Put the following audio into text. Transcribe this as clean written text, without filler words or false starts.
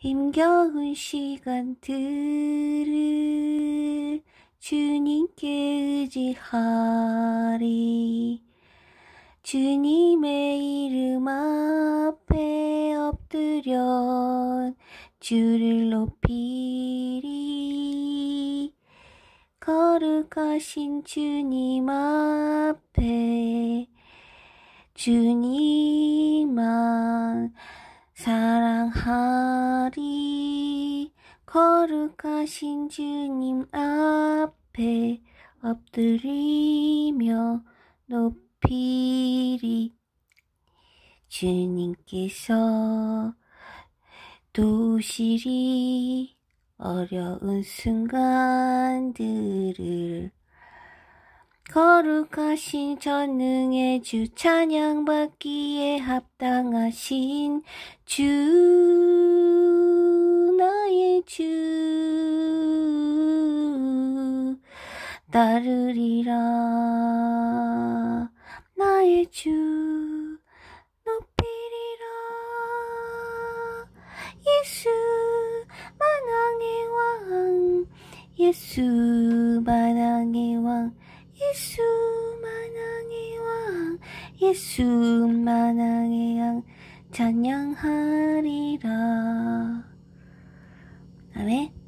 힘겨운 시간들을 주님께 의지하리. 주님의 이름 앞에 엎드려 주를 높이리. 거룩하신 주님 앞에 주님만 사랑하리. 거룩하신 주님 앞에 엎드리며 높이리. 주님께서 도우시리. 어려운 순간들을 거룩하신 전능의 주 찬양받기에 합당하신 주 나의 주 따르리라. 나의 주 높이리라. 예수 만왕의 왕, 예수 만왕의 왕, 예수 만왕의 왕, 예수 만왕의 왕 찬양하리라. 아멘.